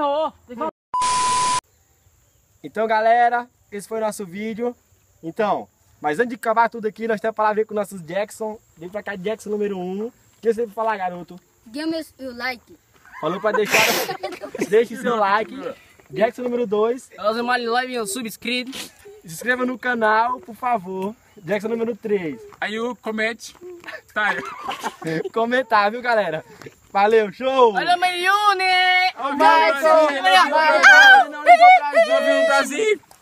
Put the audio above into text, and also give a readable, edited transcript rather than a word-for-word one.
ó. Então, galera, esse foi o nosso vídeo. Então, mas antes de acabar tudo aqui, nós temos para ver com o nosso Jackson. Vem pra cá, Jackson número 1. O que você vai falar, garoto? Dê meu like. Falou para deixar. Deixe seu like. Jackson número 2. Os mali live subscrito. Se inscreva no canal, por favor. Jackson número 3. Aí o comente. Tá aí. Comentar, viu, galera? Valeu, show! Olha o Milione! Michael! Não ligou pra gente! Brasil!